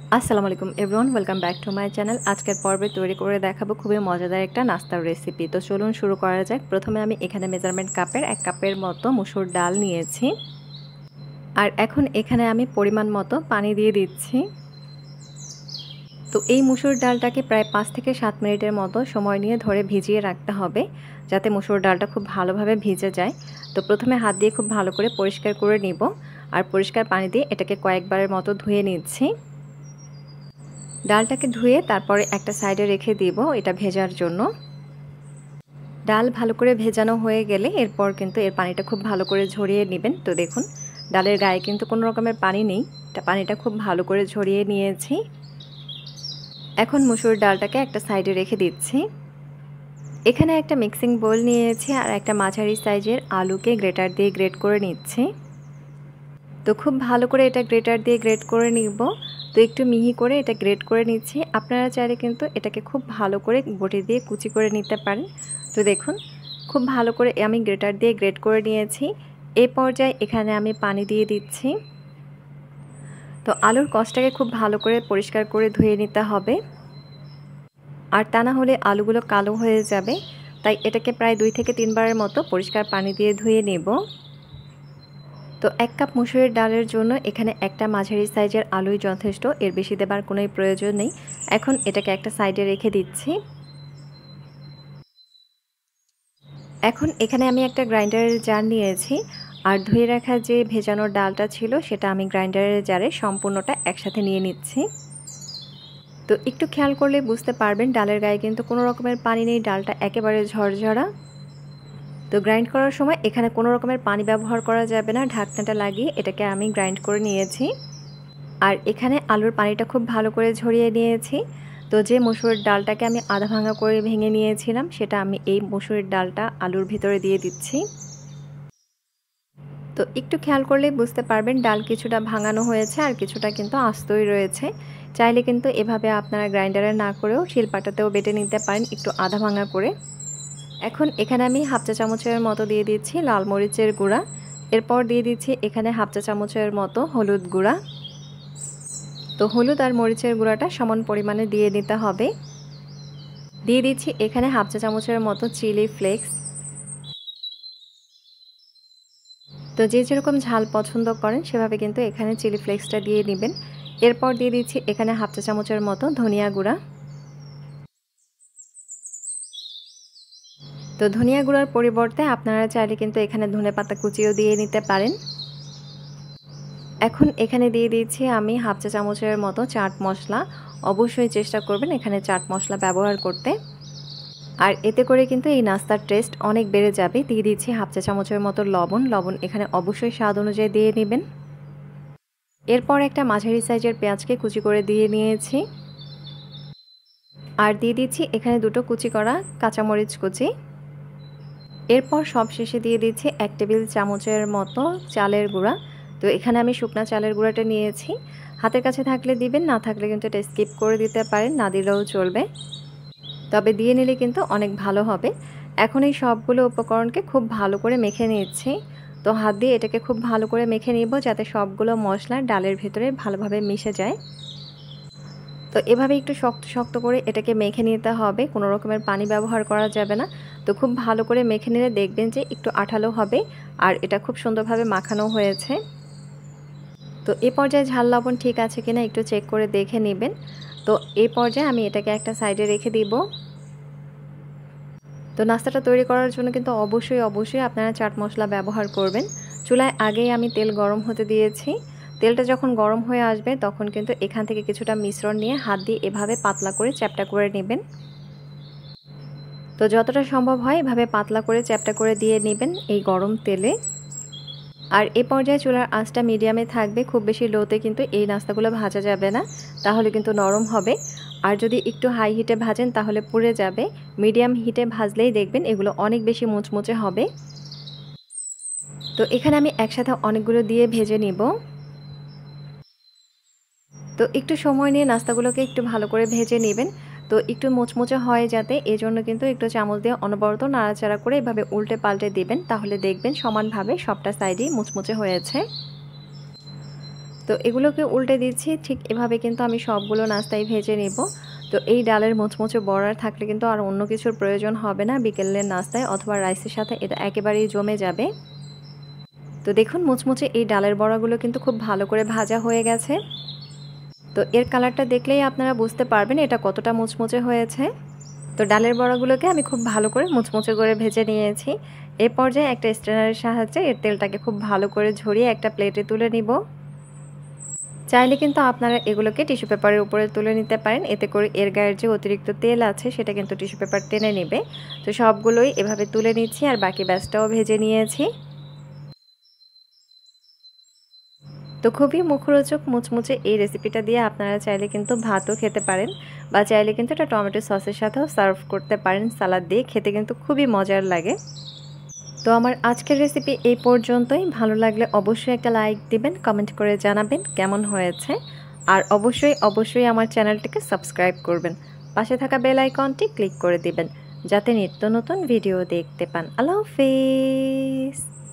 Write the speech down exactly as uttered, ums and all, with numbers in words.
আসসালামু আলাইকুম everyone, welcome back to my channel. আজকের পর্বে তৈরি করে দেখাবো খুবই মজাদার একটা নাস্তার রেসিপি। তো চলুন শুরু করা যাক। প্রথমে আমি এখানে মেজারমেন্ট কাপের এক কাপের মতো মসুর ডাল নিয়েছি, আর এখন এখানে আমি পরিমাণ মতো পানি দিয়ে দিচ্ছি। তো এই মসুর ডালটাকে প্রায় পাঁচ থেকে সাত মিনিটের মতো সময় নিয়ে ধরে ভিজিয়ে রাখতে হবে, যাতে মসুর ডালটা খুব ভালোভাবে ভিজে যায়। তো প্রথমে হাত দিয়ে খুব ভালো করে পরিষ্কার করে নিব, আর পরিষ্কার পানি দিয়ে এটাকে কয়েকবারের মতো ধুয়ে নিচ্ছি। ডালটাকে ধুয়ে তারপরে একটা সাইডে রেখে দিব এটা ভেজার জন্য। ডাল ভালো করে ভেজানো হয়ে গেলে এরপর কিন্তু এর পানিটা খুব ভালো করে ঝরিয়ে নেবেন। তো দেখুন, ডালের গায়ে কিন্তু কোনো রকমের পানি নেই, পানিটা খুব ভালো করে ঝরিয়ে নিয়েছি। এখন মসুর ডালটাকে একটা সাইডে রেখে দিচ্ছি। এখানে একটা মিক্সিং বোল নিয়েছি, আর একটা মাঝারি সাইজের আলুকে গ্রেটার দিয়ে গ্রেট করে নিচ্ছি। তো খুব ভালো করে এটা গ্রেটার দিয়ে গ্রেট করে নিব। তো একটু মিহি করে এটা গ্রেট করে নিচ্ছি। আপনারা চাইলে কিন্তু এটাকে খুব ভালো করে বটি দিয়ে কুচি করে নিতে পারেন। তো দেখুন, খুব ভালো করে আমি গ্রেটার দিয়ে গ্রেট করে নিয়েছি। এই পর্যায়ে এখানে আমি পানি দিয়ে দিচ্ছি। তো আলুর কষটাকে খুব ভালো করে পরিষ্কার করে ধুয়ে নিতে হবে, আর তা না হলে আলুগুলো কালো হয়ে যাবে। তাই এটাকে প্রায় দুই থেকে তিনবারের মতো পরিষ্কার পানি দিয়ে ধুয়ে নেব। তো এক কাপ মসুরের ডালের জন্য এখানে একটা মাঝারি সাইজের আলুই যথেষ্ট, এর বেশি দেবার কোনো প্রয়োজন নেই। এখন এটাকে একটা সাইডে রেখে দিচ্ছি। এখন এখানে আমি একটা গ্রাইন্ডারের জার নিয়েছি, আর ধুয়ে রাখা যে ভেজানোর ডালটা ছিল সেটা আমি গ্রাইন্ডারের জারে সম্পূর্ণটা একসাথে নিয়ে নিচ্ছি। তো একটু খেয়াল করলে বুঝতে পারবেন ডালের গায়ে কিন্তু কোনো রকমের পানি নেই, ডালটা একেবারে ঝরঝরা। তো গ্রাইন্ড করার সময় এখানে কোনো রকমের পানি ব্যবহার করা যাবে না, ঢাকনাটা লাগিয়ে এটাকে আমি গ্রাইন্ড করে নিয়েছি। আর এখানে আলুর পানিটা খুব ভালো করে ঝরিয়ে নিয়েছি। তো যে মসুরের ডালটাকে আমি আধা ভাঙা করে ভেঙে নিয়েছিলাম, সেটা আমি এই মসুরের ডালটা আলুর ভিতরে দিয়ে দিচ্ছি। তো একটু খেয়াল করলেই বুঝতে পারবেন ডাল কিছুটা ভাঙানো হয়েছে, আর কিছুটা কিন্তু আস্তই রয়েছে। চাইলে কিন্তু এভাবে আপনারা গ্রাইন্ডারে না করেও শিলপাটাতেও বেটে নিতে পারেন, একটু আধা ভাঙা করে। এখন এখানে আমি হাফ চা চামচের মতো দিয়ে দিচ্ছি লাল মরিচের গুঁড়া। এরপর দিয়ে দিচ্ছি এখানে হাফ চা চামচের মতো হলুদ গুঁড়া। তো হলুদ আর মরিচের গুঁড়াটা সমান পরিমাণে দিয়ে নিতে হবে। দিয়ে দিচ্ছি এখানে হাফ চা চামচের মতো চিলি ফ্লেক্স। তো যে যেরকম ঝাল পছন্দ করেন সেভাবে কিন্তু এখানে চিলি ফ্লেক্সটা দিয়ে নেবেন। এরপর দিয়ে দিচ্ছি এখানে হাফ চা চামচের মতো ধনিয়া গুঁড়া। তো ধনিয়া গুঁড়ার পরিবর্তে আপনারা চাইলে কিন্তু এখানে ধনেপাতা কুচিও দিয়ে নিতে পারেন। এখন এখানে দিয়ে দিচ্ছি আমি হাফ চা চামচের মতো চাট মশলা। অবশ্যই চেষ্টা করবেন এখানে চাট মশলা ব্যবহার করতে, আর এতে করে কিন্তু এই নাস্তার টেস্ট অনেক বেড়ে যাবে। দিয়ে দিচ্ছি হাফ চা চামচের মতো লবণ। লবণ এখানে অবশ্যই স্বাদ অনুযায়ী দিয়ে নেবেন। এরপর একটা মাঝারি সাইজের পেঁয়াজকে কুচি করে দিয়ে নিয়েছি, আর দিয়ে দিচ্ছি এখানে দুটো কুচি করা কাঁচামরিচ কুচি। এরপর সব শেষে দিয়ে দিচ্ছি এক টেবিল চামচের মতো চালের গুঁড়া। তো এখানে আমি শুকনা চালের গুঁড়াটা নিয়েছি, হাতের কাছে থাকলে দিবেন, না থাকলে কিন্তু এটা স্কিপ করে দিতে পারেন, না দিলেও চলবে, তবে দিয়ে নিলে কিন্তু অনেক ভালো হবে। এখন এই সবগুলো উপকরণকে খুব ভালো করে মেখে নিচ্ছি। তো হাত দিয়ে এটাকে খুব ভালো করে মেখে নিব, যাতে সবগুলো মশলা ডালের ভেতরে ভালোভাবে মিশে যায়। তো এভাবে একটু শক্ত শক্ত করে এটাকে মেখে নিতে হবে, কোনো রকমের পানি ব্যবহার করা যাবে না। তো খুব ভালো করে মেখে নিলে দেখবেন যে একটু আঠালো হবে, আর এটা খুব সুন্দরভাবে মাখানো হয়েছে। তো এই পর্যায়ে ঝাল লবণ ঠিক আছে কিনা একটু চেক করে দেখে নেবেন। তো এই পর্যায়ে আমি এটাকে একটা সাইডে রেখে দিব। তো নাস্তাটা তৈরি করার জন্য কিন্তু অবশ্যই অবশ্যই আপনারা চাট মশলা ব্যবহার করবেন। চুলায় আগেই আমি তেল গরম হতে দিয়েছি। তেলটা যখন গরম হয়ে আসবে তখন কিন্তু এখান থেকে কিছুটা মিশ্রণ নিয়ে হাত দিয়ে এভাবে পাতলা করে চ্যাপ্টা করে নেবেন। তো যতটা সম্ভব হয় এভাবে পাতলা করে চ্যাপ্টা করে দিয়ে নেবেন এই গরম তেলে। আর এই পর্যায়ে চুলার আঁচটা মিডিয়ামে থাকবে, খুব বেশি লোতে কিন্তু এই নাস্তাগুলো ভাজা যাবে না, তাহলে কিন্তু নরম হবে। আর যদি একটু হাই হিটে ভাজেন তাহলে পুড়ে যাবে। মিডিয়াম হিটে ভাজলেই দেখবেন এগুলো অনেক বেশি মুচমুচে হবে। তো এখানে আমি একসাথে অনেকগুলো দিয়ে ভেজে নিব। তো একটু সময় নিয়ে নাস্তাগুলোকে একটু ভালো করে ভেজে নেবেন। তো একটু মুচমুচে হয় যাতে, এজন্য কিন্তু একটু চামচ দিয়ে অনবরত নাড়াচাড়া করে এভাবে উল্টে পাল্টে দিবেন, তাহলে দেখবেন সমানভাবে সবটা সাইডই মুচমুচে হয়েছে। তো এগুলোকে উল্টে দিচ্ছি। ঠিক এভাবে কিন্তু আমি সবগুলো নাস্তাই ভেজে নিব। তো এই ডালের মুচমুচে বড়া থাকলে কিন্তু আর অন্য কিছুর প্রয়োজন হবে না বিকেলের নাস্তায় অথবা রাইসের সাথে এটা একেবারেই জমে যাবে। তো দেখুন মুচমুচে এই ডালের বড়াগুলো কিন্তু খুব ভালো করে ভাজা হয়ে গেছে। তো এর কালারটা দেখলেই আপনারা বুঝতে পারবেন এটা কতটা মুচমুচে হয়েছে। তো ডালের বড়াগুলোকে আমি খুব ভালো করে মুচমুচে করে ভেজে নিয়েছি। এই পর্যায়ে একটা স্ট্রেনারের সাহায্যে এর তেলটাকে খুব ভালো করে ঝরিয়ে একটা প্লেটে তুলে নিব। চাইলে কিন্তু আপনারা এগুলোকে টিস্যু পেপারের উপরে তুলে নিতে পারেন, এতে করে এর গায়ের যে অতিরিক্ত তেল আছে সেটা কিন্তু টিস্যু পেপার টেনে নেবে। তো সবগুলোই এভাবে তুলে নিচ্ছি আর বাকি ব্যাচটাও ভেজে নিয়েছি। তো খুবই মুখরোচক মুচমুচে এই রেসিপিটা দিয়ে আপনারা চাইলে কিন্তু ভাতও খেতে পারেন বা চাইলে কিন্তু এটা টমেটো সসের সাথেও সার্ভ করতে পারেন, সালাদ দিয়ে খেতে কিন্তু খুবই মজার লাগে। তো আমার আজকের রেসিপি এই পর্যন্তই। ভালো লাগলে অবশ্যই একটা লাইক দিবেন, কমেন্ট করে জানাবেন কেমন হয়েছে, আর অবশ্যই অবশ্যই আমার চ্যানেলটিকে সাবস্ক্রাইব করবেন। পাশে থাকা বেল আইকনটি ক্লিক করে দিবেন যাতে নিত্য নতুন ভিডিও দেখতে পান। আল্লাহ হাফেজ।